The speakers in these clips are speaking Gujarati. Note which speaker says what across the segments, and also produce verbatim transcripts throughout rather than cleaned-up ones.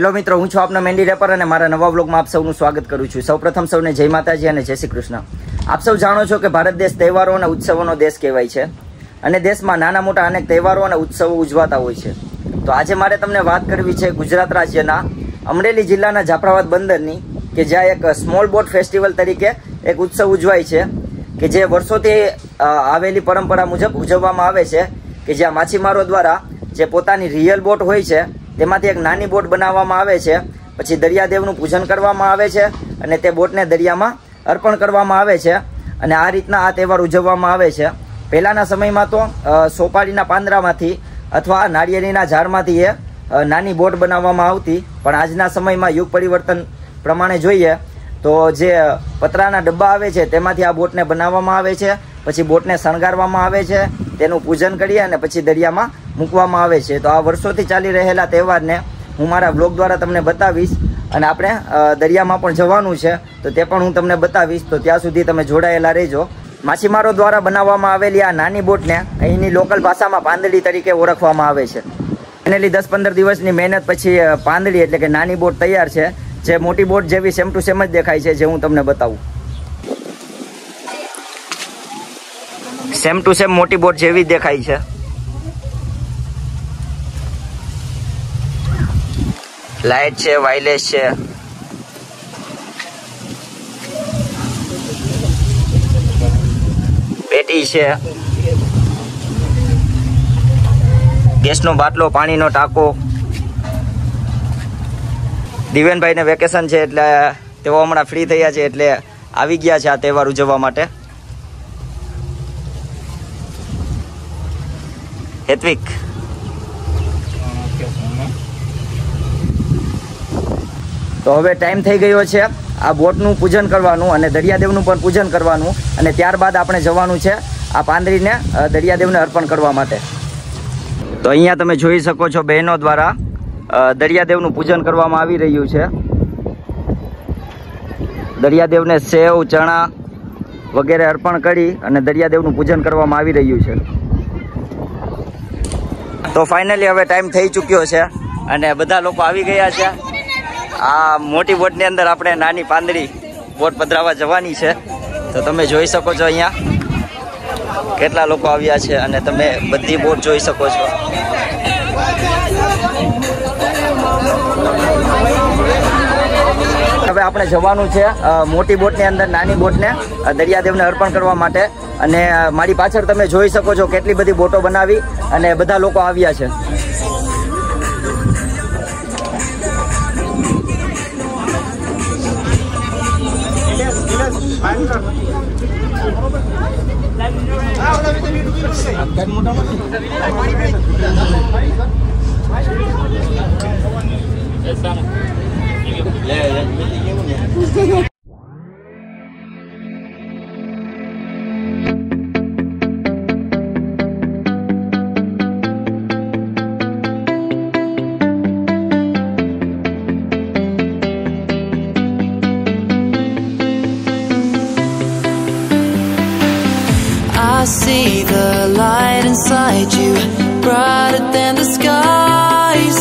Speaker 1: હેલો મિત્રો, હું છું આપનો મેન્ડી રેપર અને મારા નવા વ્લોગમાં આપ સૌનું સ્વાગત કરું છું। સૌપ્રથમ સૌને જય માતાજી અને જય શ્રી કૃષ્ણ। આપ સૌ જાણો છો કે ભારત દેશ તહેવારો અને ઉત્સવોનો દેશ કહેવાય છે અને દેશમાં નાના મોટા અનેક તહેવારો અને ઉત્સવો ઉજવાતા હોય છે। તો આજે મારે તમને વાત કરવી છે ગુજરાત રાજ્યના અમરેલી જિલ્લાના જાફરાબાદ બંદરની, કે જ્યાં એક સ્મોલ બોટ ફેસ્ટિવલ તરીકે એક ઉત્સવ ઉજવાય છે કે જે વર્ષોથી આવેલી પરંપરા મુજબ ઉજવવામાં આવે છે, કે જ્યાં માછીમારો દ્વારા જે પોતાની રિયલ બોટ હોય છે તેમાંથી એક નાની બોટ બનાવવામાં આવે છે, પછી દરિયાદેવનું પૂજન કરવામાં આવે છે અને તે બોટને દરિયામાં અર્પણ કરવામાં આવે છે અને આ રીતના આ તહેવાર ઉજવવામાં આવે છે। પહેલાના સમયમાં તો સોપારીના પાંદડામાંથી અથવા નાળિયેરીના ઝાડમાંથી એ નાની બોટ બનાવવામાં આવતી, પણ આજના સમયમાં યુગ પરિવર્તન પ્રમાણે જોઈએ તો જે પતરાના ડબ્બા આવે છે તેમાંથી આ બોટને બનાવવામાં આવે છે, પછી બોટને શણગારવામાં આવે છે, તેનું પૂજન કરી અને પછી દરિયામાં મૂકવામાં આવે છે। તો આ વર્ષોથી ચાલી રહેલા તહેવારને હું મારા બ્લોગ દ્વારા તમને બતાવીશ અને આપણે દરિયામાં પણ જવાનું છે તો તે પણ હું તમને બતાવીશ, તો ત્યાં સુધી તમે જોડાયેલા રહેજો। માછીમારો દ્વારા બનાવવામાં આવેલી આ નાની બોટને અહીંની લોકલ ભાષામાં પાંદડી તરીકે ઓળખવામાં આવે છે। ફાઇનલી દસ પંદર દિવસની મહેનત પછી પાંદડી એટલે કે નાની બોટ તૈયાર છે, જે મોટી બોટ જેવી સેમ ટુ સેમ જ દેખાય છે, જે હું તમને બતાવું। સેમ ટુ સેમ મોટી બોટ જેવી જ દેખાય છે। લાઇટ છે, વાયરલેસ છે, પેટી છે, ગેસનો બાટલો, પાણીનો ટાંકો। દિવેનભાઈને વેકેશન છે એટલે તેઓ હમણાં ફ્રી થયા છે એટલે આવી ગયા છે આ તહેવાર ઉજવવા માટે। હેત્વિક તો હવે ટાઈમ થઈ ગયો છે આ બોટનું પૂજન કરવાનું અને દરિયાદેવનું પણ પૂજન કરવાનું, અને ત્યારબાદ આપણે જવાનું છે આ પાંદડીને દરિયાદેવને અર્પણ કરવા માટે। તો અહીંયા તમે જોઈ શકો છો બહેનો દ્વારા દરિયાદેવનું પૂજન કરવામાં આવી રહ્યું છે। દરિયાદેવને સેવ, ચણા વગેરે અર્પણ કરી અને દરિયાદેવનું પૂજન કરવામાં આવી રહ્યું છે। તો ફાઇનલી હવે ટાઈમ થઈ ચૂક્યો છે અને બધા લોકો આવી ગયા છે। આ મોટી બોટની અંદર આપણે નાની પાંદડી બોટ પધરાવવા જવાની છે, તો તમે જોઈ શકો છો અહીંયા કેટલા લોકો આવ્યા છે અને તમે બધી બોટ જોઈ શકો છો। હવે આપણે જવાનું છે મોટી બોટની અંદર નાની બોટને દરિયાદેવને અર્પણ કરવા માટે, અને મારી પાછળ તમે જોઈ શકો છો કેટલી બધી બોટો બનાવી અને બધા લોકો આવ્યા છે।
Speaker 2: I see the light inside you, brighter than the skies.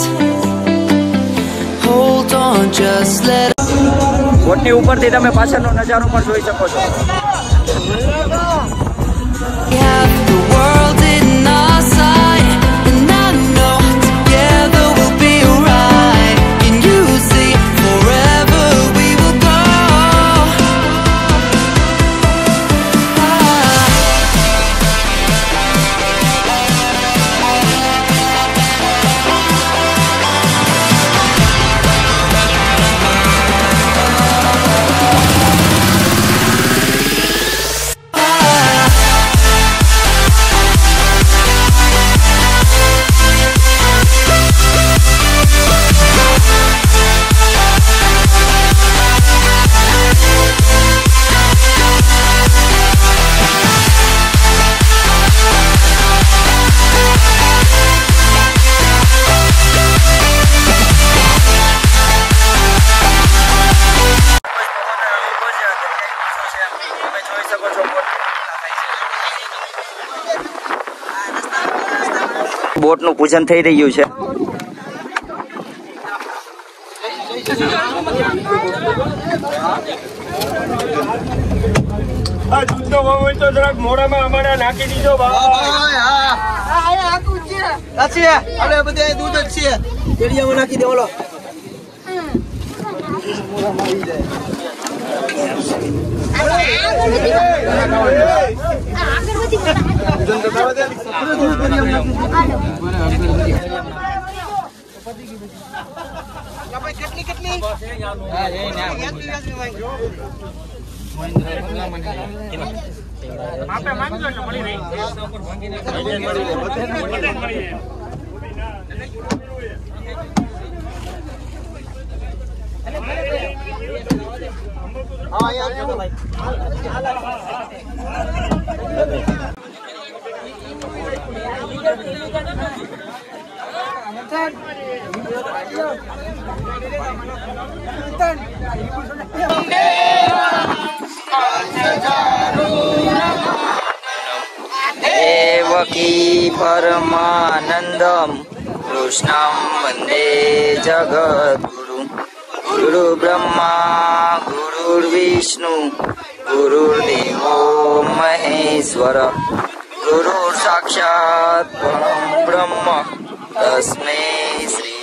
Speaker 2: Hold on, just let
Speaker 1: બોટની ઉપરથી તમે પાછળનો નજારો પણ જોઈ શકો છો।
Speaker 2: we have the world in our sight, and I know together we'll be alright. Can you see forever we will go?
Speaker 1: બોટનું પૂજન થઈ રહ્યું છે।
Speaker 3: આ દૂધનો ભાવ હોય તો જરાક મોઢામાં અમારા નાખી દીધો ભાઈ.
Speaker 4: આપણે બધા દૂધ જ છે કેડિયામાં નાખી દે ઓલો કેટલી કેટલી
Speaker 3: આપણે માંગજો એટલે મળી રહી.
Speaker 4: હા યાર ભાઈ
Speaker 1: દેવકી પરમાનંદમ કૃષ્ણમ વંદે જગદ્ગુરુ ગુરુ બ્રહ્મા ગુરુર્વિષ્ણુ ગુરુર્દેવો મહેશ્વર ગુરુ સાક્ષાત પરમ બ્રહ્મ તસ્મૈ શ્રી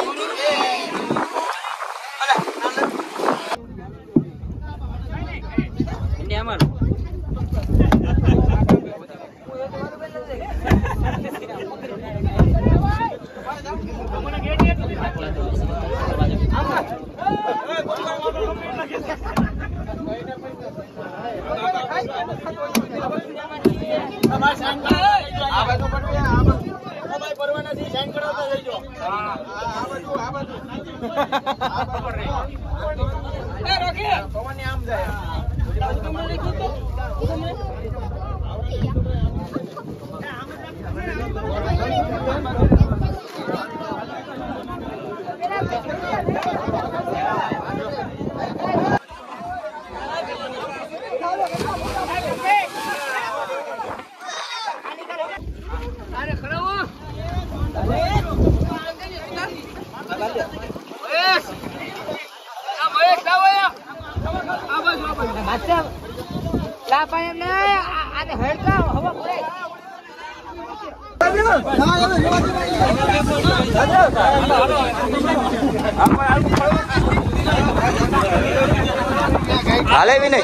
Speaker 1: હાલે વિનય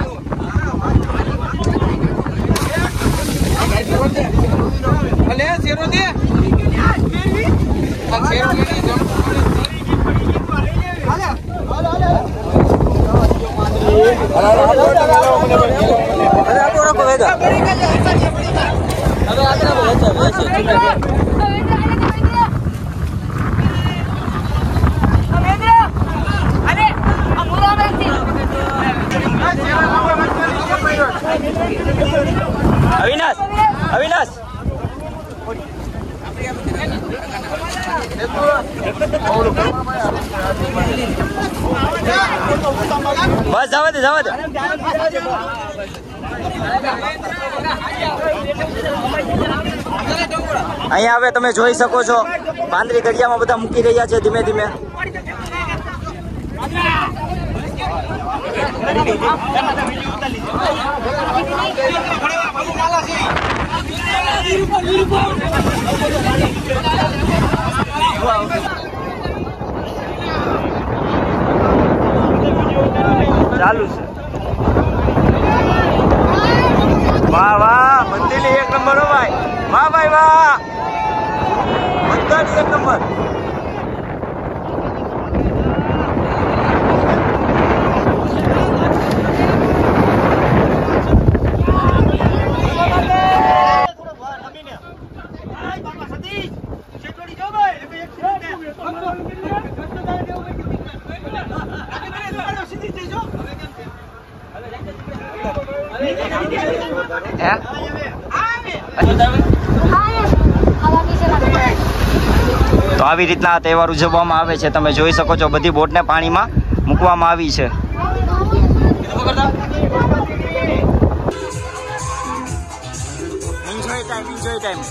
Speaker 4: અલે શેરો દે આ શેરો દે હાલે હાલે હાલે અરે આપો રાખો વેદા હવે આતરા બોલે છે
Speaker 1: અવિનાશ અવિનાશ બસ જવા દે જવા દે અહીંયા હવે તમે જોઈ શકો છો પાંદરી ઘડિયામાં બધા મૂકી રહ્યા છે ધીમે ધીમે ચાલુ છે વાહ વાહ મંદિરની એક નંબર હો ભાઈ વાહ ભાઈ વાહ મંદિરની એક નંબર તો આવી રીતના આ તહેવાર ઉજવવામાં આવે છે તમે જોઈ શકો છો બધી બોટને પાણીમાં મૂકવામાં આવી છે enjoy time enjoy time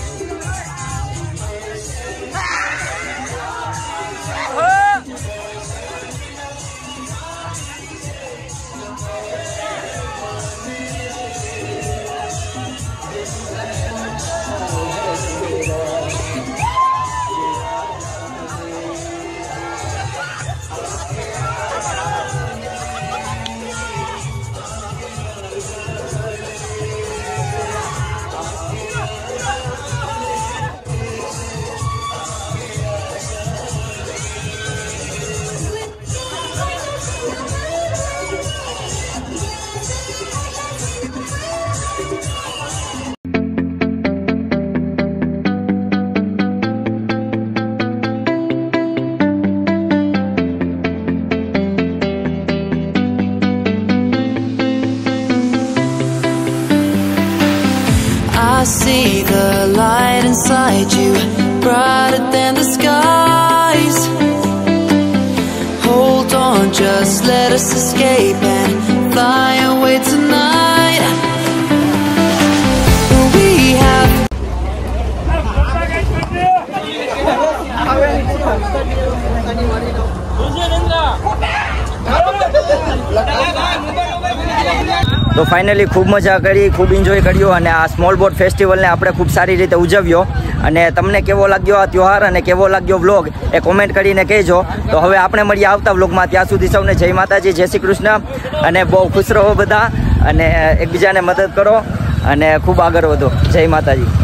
Speaker 2: brighter than the skies. Hold on, just let us escape and fly away tonight. We have
Speaker 1: તો ફાઇનલી ખૂબ મજા કરી, ખૂબ એન્જોય કર્યો અને આ સ્મોલ બોટ ફેસ્ટિવલને આપણે ખૂબ સારી રીતે ઉજવ્યો. અને તમને કેવો લાગ્યો આ ત્યોહાર અને કેવો લાગ્યો વ્લોગ એ કોમેન્ટ કરીને કહેજો. તો હવે આપણે મળીએ આવતા વ્લોગમાં. ત્યાં સુધી સૌને જય માતાજી, જય શ્રી કૃષ્ણ અને બહુ ખુશ રહો બધા અને એકબીજાને મદદ કરો અને ખૂબ આગળ વધો. જય માતાજી.